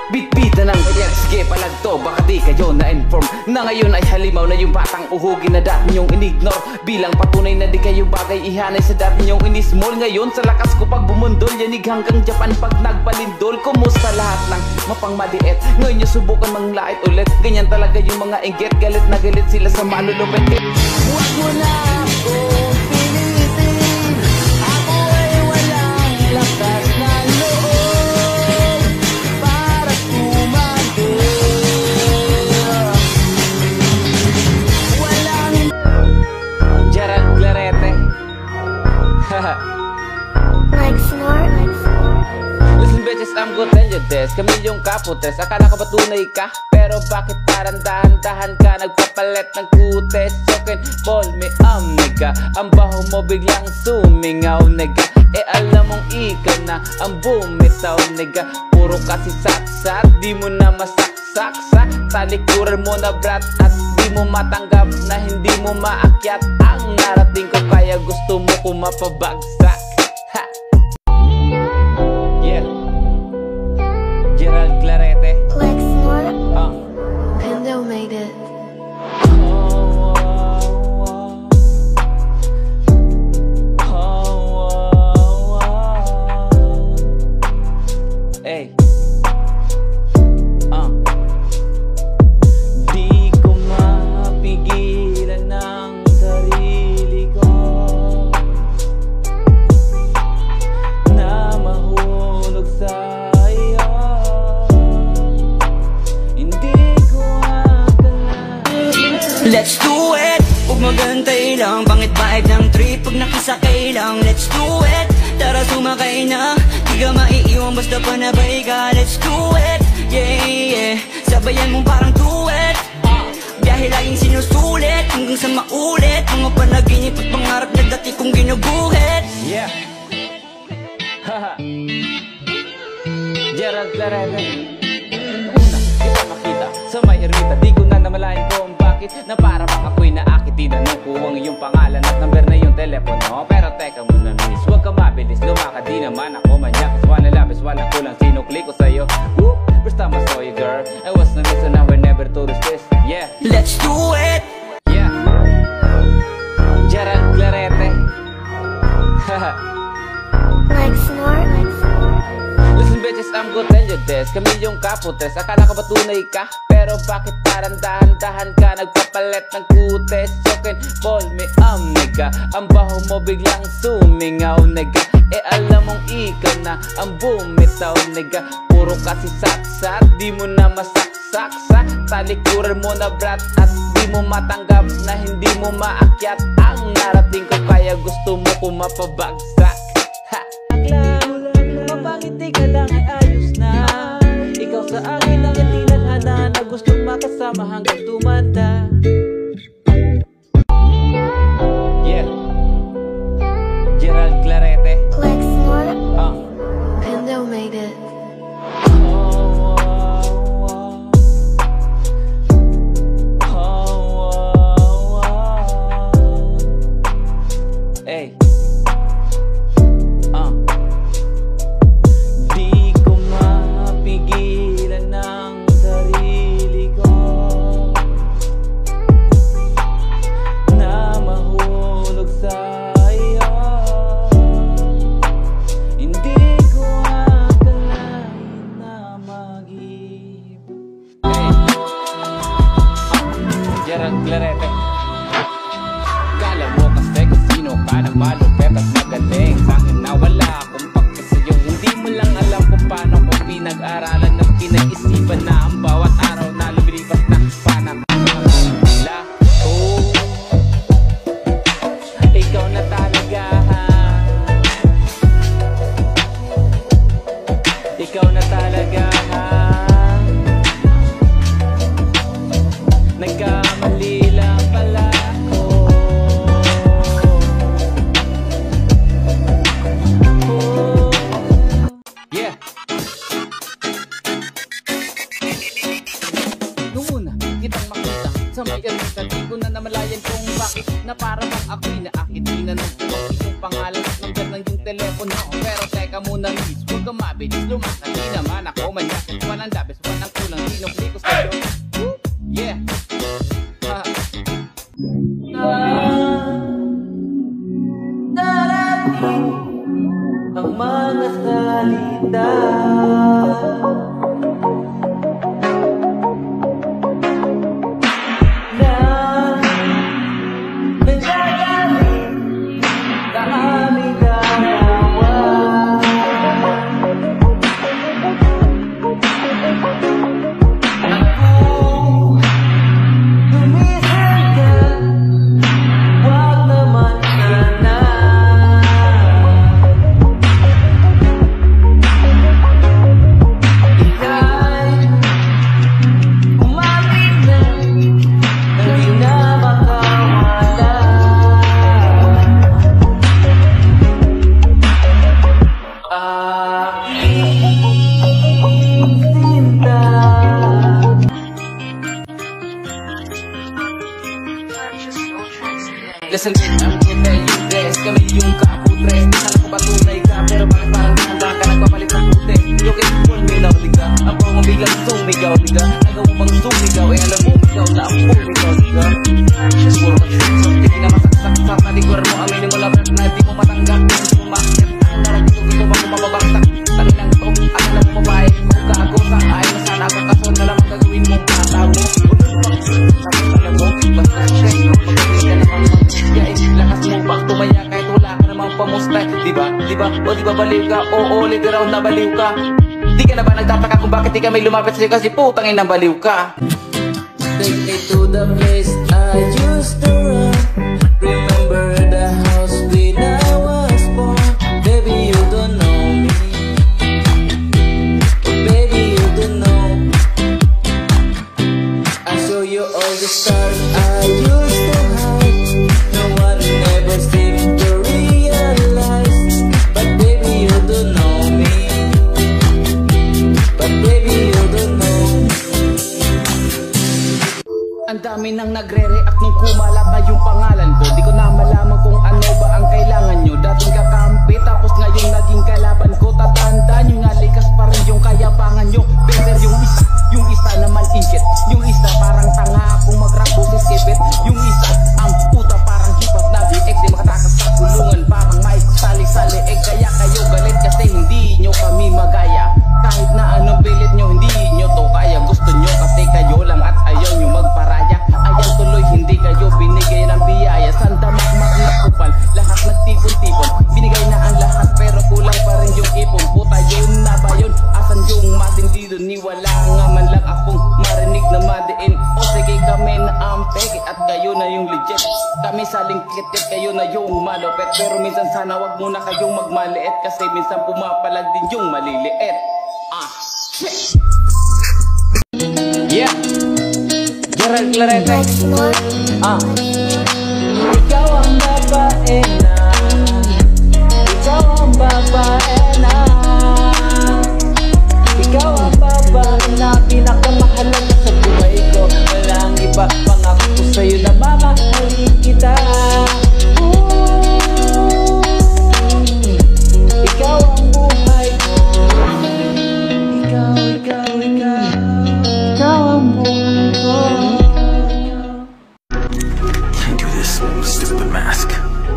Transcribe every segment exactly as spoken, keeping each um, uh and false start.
Bitbita ng kaya sige palagto, baka di kayo na-inform na ngayon ay halimaw na yung batang uhugin na dati nyong inignore. Bilang patunay na di kayo bagay ihanay sa dati nyong inismall. Ngayon sa lakas ko pag bumundol, yanig hanggang Japan pag nagpalindol. Kumusta lahat ng mapangmaliit, ngayon nyo subukan manglait ulit. Ganyan talaga yung mga inggit, galit na galit sila sa malulupit. Huwag mo na akong pilitin, ako ay walang lakas na loob. Like snort, like snort. Listen bitches, I'm gonna tell you this. Kamilyong kaputes, akala ko ba tunay ka? Pero bakit parang dahan-dahan ka nagpapalit ng kutes? Sokin, ball me, um, nigga. Ang baho mo biglang sumingaw, nigga. Eh alam mong ikaw na ang bumitaw, nigga. Puro kasi saksat, di mo na masaksak sa talikuran mo na brat. At di mo matanggap na hindi mo maakyat ang narating ko, kaya gusto mo ko mapabagsak. Ha! Yeah. Gerald Clarete. Like snort. Uh. Pendo made it. Oh, oh, oh. Oh, oh, oh. Hey. Uh. Di ko mapigilan ng sarili ko na mahulog sa iyo. Hindi ko akalain. Let's do it! Huwag magantay lang, pangit vibe ng trip. Pag nakisakay lang, let's do it. Tara sumakay na, di ka maiiwan basta panabay ka. Let's do it, yeah, yeah. Sabayan mong parang duet. Biyahe laging sinusulit hanggang sa maulit mga panaginip at pangarap na dati kong ginuguhit. Yeah. Haha. Gerald Clarete. Una, kita makita sa may ermita. Di ko na namalayan kung bakit na para bang ako'y naakitin na nung kuwang iyong pangalan at number na yung telepono. Pero teka muna miss, huwag ka mabilis, lumakad di naman ako manyakas. Wala labis, wala kulang, sinukli ko sa'yo. Woo! First time I saw you girl, I was na miss and I will never to this. Yeah. Let's do it! Yeah. Gerald Clarete. Haha. Like snort, like snort. Listen bitches, I'm gonna tell you this. Kamilyong kaputes, akala ko ba tunay ka? Pero bakit parang dahan-dahan ka nagpapalit ng kutes? Sokin, ball me, um, nigga. Ang baho mo biglang sumingaw, nigga. Eh alam mong ikaw na ang bumitaw, nigga. Puro kasi saksat, di mo na masaksak sa talikuran mo na brat. At di mo matanggap na hindi mo maakyat ang narating ko, kaya gusto mo ko mapabagsak. Ha! Mapangiti ka lang ay ayos na. Ikaw sa akin ang tinadhana na gustong makasama hanggang tumanda. Yeah. Gerald Clarete. Like snort. Uh. Pendo made it. Oh, oh, oh. Oh, oh, oh. Hey. Uh. Di ko mapigilan ng sarili ko na mahulog sa iyo. Hindi ko akalain na mag-ibig. Hey. Gerald Clarete. Kala mo kasi kung sino ka na malupet at magaling. Sa'kin na wala akong pake sa'yo. Hindi mo lang alam kung paano ko pinag-aralan at pinag-isipan na ang bawat araw na lumilipas na panakakala. Oh, ikaw na talaga, ha? Ikaw na talaga, ha? Nagkamali lang pala ako. Oh, yeah. Nung una, kitang makita sa may ermita. Di ko na namalayan kung bakit na para bang ako'y naakit. Tinanong ko ang iyong pangalan at number ng iyong telepono. Pero teka muna miss, huwag ka mabilis, lumakad di naman ako manyakas. Walang labis, salita na nagagalit sa aming dalawa. Ako gumising ka, wag naman sana. Ika'y umamin na na di na makawala. Aking sinta. Listen, I'm gonna tell you this. Kami yung kaputres. Di sana ko patunay ka, pero bakit parang handa ka nagpapalit ng puti? Yung kipon, may nautiga. Ang pang biglang sumigaw, diga. Nagawa pang sumigaw, eh alam mo, ikaw na ang pumigaw, diga. Siguro ka tricks, so hindi na masaksak-sak. Naliguran mo, aminin mo labat na di mo matanggap. Hindi mo makakit, ang naragito, gusto ba ko mababagsak? Tanginang to, akala mo mabae, kung gago sa ay na sana ako kaso na lang gagawin mong katago. Tapos alam mo, basta stress, magaling ka naman mag-guys. Lakas mo bang tumaya kahit wala ka namang pamustay? Diba, diba, o diba baliw ka? Oo, literal na baliw ka. Di ka na ba nagtataka kung bakit di ka may lumapit sa'yo kasi putang ina baliw ka? Take me to the place I used to run. Remember the house when I was born. Baby, you don't know me. Oh, baby, you don't know. I'll show you all the stars I used to hide. No one ever seemed to realize. But baby, you don't know me. But baby, you don't know. Ang dami nang nagre-react nung kumalat na yung pangalan ko. Di ko na malaman kung ano ba ang kailangan nyo. Dating kakampi, tapos ngayong naging kalaban ko. Tatanda nyo nga, likas pa rin yung kayabangan nyo. Better yung isa, yung isa naman injet. Yung isa parang tanga akong mag-rap boses kipit. Yung isa, ang puta parang hip-hop na B X. Di makatakas sa kulungan, parang may sali-sali. Eh kaya kayo galit kasi hindi nyo kami magaya. Kahit na anong pilit nyo, hindi nyo to kaya. Gusto nyo kasi kayo lang at ayaw nyo magparaya. Ayaw tuloy, hindi kayo binigay ng biyaya. Sandamakmak na kupal, lahat nagtipon-tipon. Binigay na ang lahat pero kulang pa rin yung ipon. Puta yun na ba yun? Asan yung matindi dun? Ni wala nga man lang akong marinig na madiin. O sige kami na ang peke at kayo na yung legit. Kami saling kitit, kayo na yung malupit. Pero minsan sana wag muna kayong magmaliit. Kasi minsan pumapalag din yung maliliit. Ah, shit. Yeah. Gerald Clarete. Like snort. Ah. Ikaw ang babae na. Ikaw ang babae na. Ikaw ang babae na pinakamahalaga sa buhay ko. Walang iba, pangako ko sa'yo na mamahalin kita. Ooh. Ikaw ang buhay ko. Ikaw, ikaw, ikaw. Ikaw ang buhay ko. Can't do this stupid mask.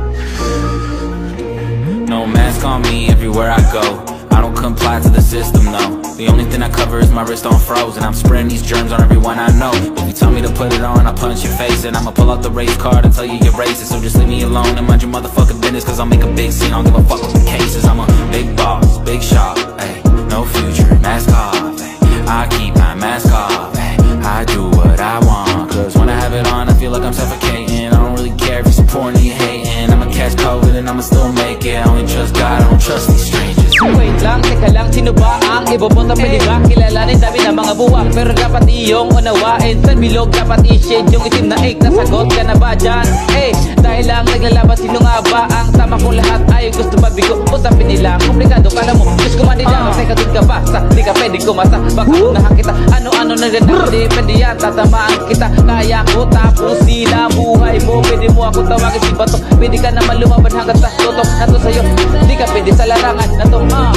No mask on me everywhere I go. I don't comply to the system, no. The only thing I cover is my wrist on froze, and I'm spreading these germs on everyone I know. If you tell me to put it on, I'll punch your face, and I'ma pull out the race card and tell you you're racist. So just leave me alone and mind your motherfucking business, cause I'll make a big scene, I don't give a fuck with the cases. I'm a big boss, big shot, ayy, no future, mask off, ayy. I keep my mask off, ayy. I do what I want, cause when I have it on, I feel like I'm suffocating. I don't really care if you're supporting or you're hating. I'ma catch COVID and I'ma still make it. I only trust God, I don't trust these strangers. Wait lang, teka lang, sino ba ang iboboto? Pwede ba kilalanin dami ng mga buwak? Pero dapat iyong unawain. Sa bilog dapat i-shade yung itim na egg. Nasagot ka na ba dyan? Eh, dahil lang naglalaban, sino nga ba ang tama kung lahat ay gusto mabigo? Usapin nila, komplikado, kala mo Diyos ko manila, teka dun ka ba? Sa di ka pwede kumasa, baka unahan kita. Ano-ano na rin ako, di pwede yan, tatamaan kita. Kaya ko tapusin ang buhay mo. Pwede mo ako tawagin si Bato. Pwede ka naman lumaban hanggang sa tutok na to sa'yo. Di ka pwede sa larangan na to. Uh.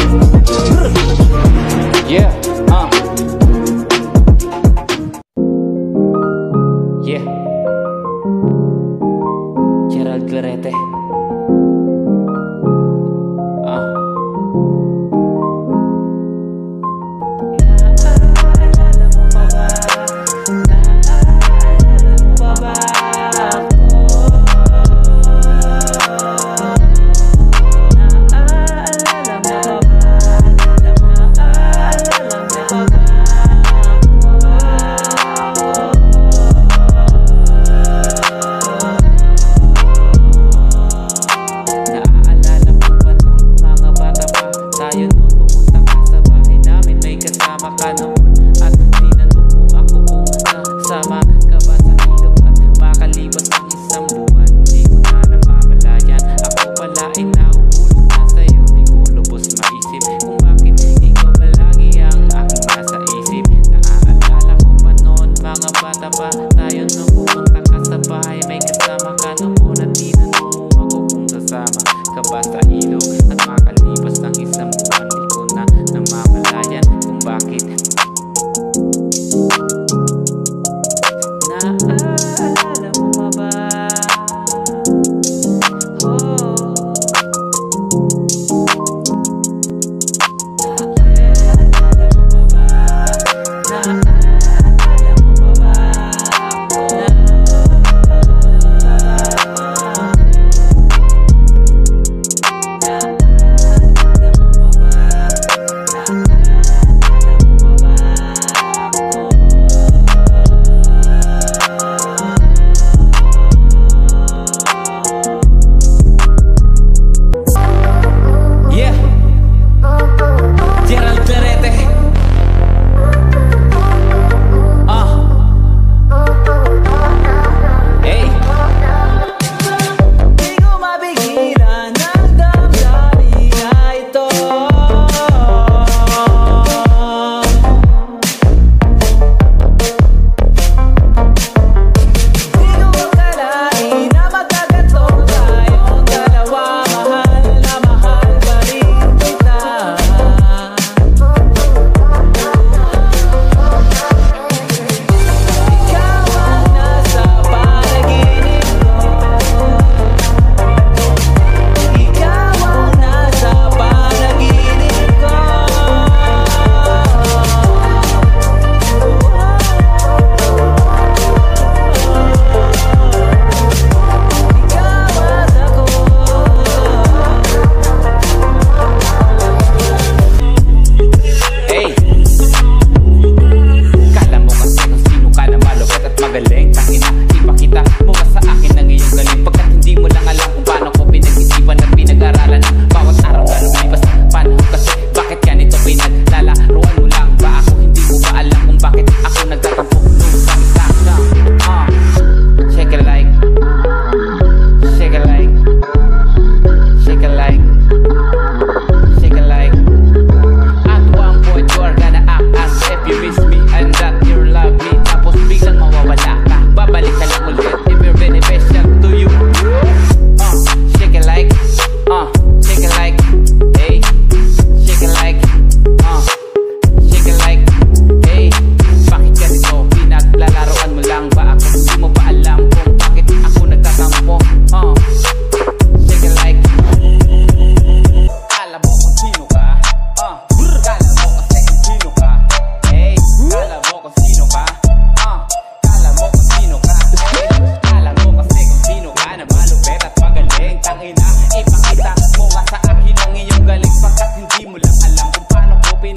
Yeah, uh. Yeah. Gerald Clarete. Uh.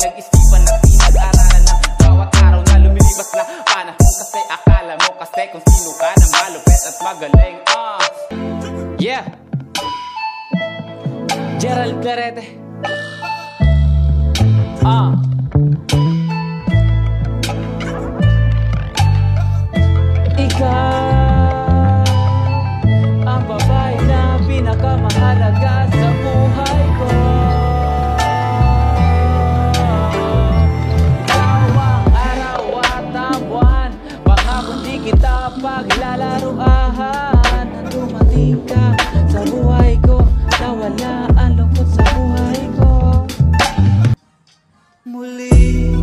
pinag-isipan at pinag-aralan ng bawat araw na lumilipas na panahon. Kasi akala mo kasi kung sino ka na malupet at magaling. Ah, yeah, Gerald Clarete. Ah, ikaw ang babae na pinakamahalaga sa buhay ko. Ikaw ang araw at ang buwan, baka kundi kita paglalaruan. Dumating ka sa buhay ko, nawala ang lungkot sa buhay ko. Muli